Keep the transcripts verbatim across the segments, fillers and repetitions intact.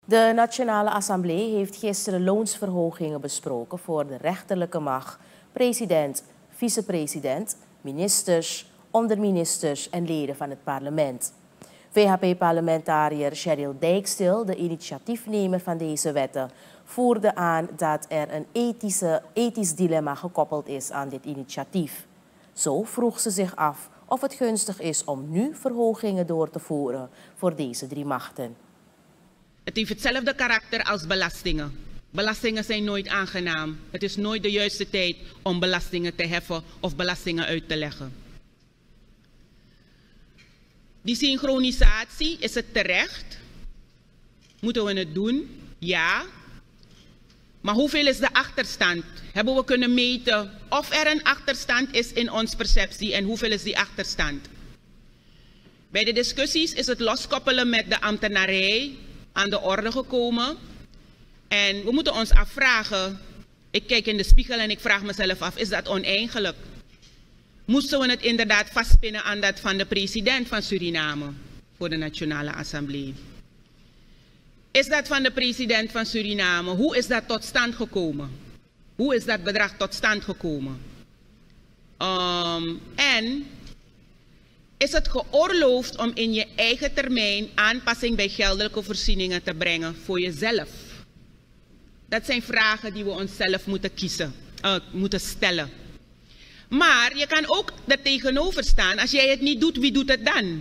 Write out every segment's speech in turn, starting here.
De Nationale Assemblée heeft gisteren loonsverhogingen besproken voor de rechterlijke macht, president, vicepresident, ministers, onderministers en leden van het parlement. V H P-parlementariër Cheryl Dijkstil, de initiatiefnemer van deze wetten, voerde aan dat er een ethische, ethisch dilemma gekoppeld is aan dit initiatief. Zo vroeg ze zich af of het gunstig is om nu verhogingen door te voeren voor deze drie machten. Het heeft hetzelfde karakter als belastingen. Belastingen zijn nooit aangenaam. Het is nooit de juiste tijd om belastingen te heffen of belastingen uit te leggen. Die synchronisatie, is het terecht? Moeten we het doen? Ja. Maar hoeveel is de achterstand? Hebben we kunnen meten of er een achterstand is in onze perceptie en hoeveel is die achterstand? Bij de discussies is het loskoppelen met de ambtenarij aan de orde gekomen. En we moeten ons afvragen, ik kijk in de spiegel en ik vraag mezelf af, is dat oneigenlijk? Moesten we het inderdaad vastpinnen aan dat van de president van Suriname voor de Nationale Assemblée? Is dat van de president van Suriname? Hoe is dat tot stand gekomen? Hoe is dat bedrag tot stand gekomen? Um, en is het geoorloofd om in je eigen termijn aanpassing bij geldelijke voorzieningen te brengen voor jezelf? Dat zijn vragen die we onszelf moeten kiezen, uh, moeten stellen. Maar je kan ook er tegenover staan, als jij het niet doet, wie doet het dan?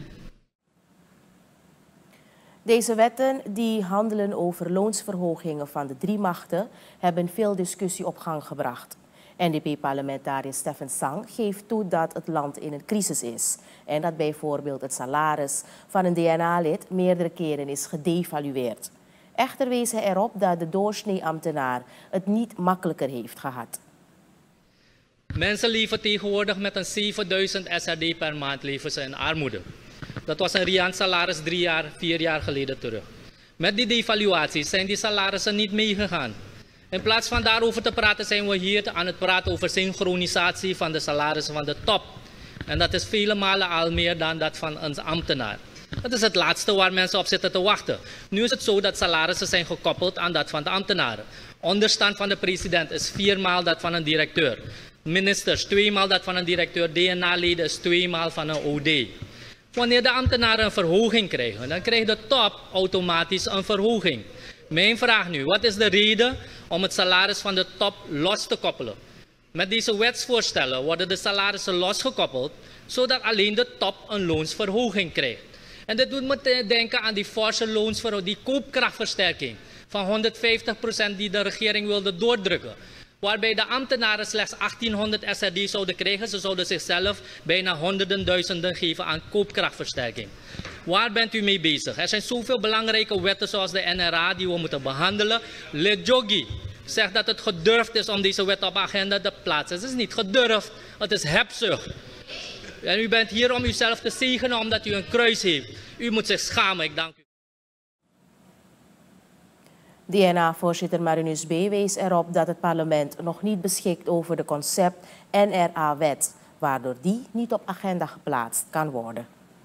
Deze wetten die handelen over loonsverhogingen van de drie machten hebben veel discussie op gang gebracht. N D P-parlementariër Stefan Sang geeft toe dat het land in een crisis is en dat bijvoorbeeld het salaris van een D N A-lid meerdere keren is gedevalueerd. Echter wees hij erop dat de doorsnee-ambtenaar het niet makkelijker heeft gehad. Mensen leven tegenwoordig met een zevenduizend S R D per maand leven ze in armoede. Dat was een riant salaris drie jaar, vier jaar geleden terug. Met die devaluaties zijn die salarissen niet meegegaan. In plaats van daarover te praten zijn we hier aan het praten over synchronisatie van de salarissen van de top. En dat is vele malen al meer dan dat van een ambtenaar. Dat is het laatste waar mensen op zitten te wachten. Nu is het zo dat salarissen zijn gekoppeld aan dat van de ambtenaren. Onderstand van de president is viermaal dat van een directeur. Ministers tweemaal dat van een directeur. D N A-leden is tweemaal van een O D. Wanneer de ambtenaren een verhoging krijgen, dan krijgt de top automatisch een verhoging. Mijn vraag nu, wat is de reden om het salaris van de top los te koppelen? Met deze wetsvoorstellen worden de salarissen losgekoppeld, zodat alleen de top een loonsverhoging krijgt. En dit doet me denken aan die forse loonsverhoging, die koopkrachtversterking van honderdvijftig procent die de regering wilde doordrukken. Waarbij de ambtenaren slechts achttienhonderd S R D zouden krijgen. Ze zouden zichzelf bijna honderden duizenden geven aan koopkrachtversterking. Waar bent u mee bezig? Er zijn zoveel belangrijke wetten zoals de N R A die we moeten behandelen. Lejogi zegt dat het gedurfd is om deze wet op de agenda te plaatsen. Het is niet gedurfd, het is hebzucht. En u bent hier om uzelf te zegenen omdat u een kruis heeft. U moet zich schamen, ik dank u. D N A-voorzitter Marinus B. wees erop dat het parlement nog niet beschikt over de concept N R A-wet, waardoor die niet op agenda geplaatst kan worden.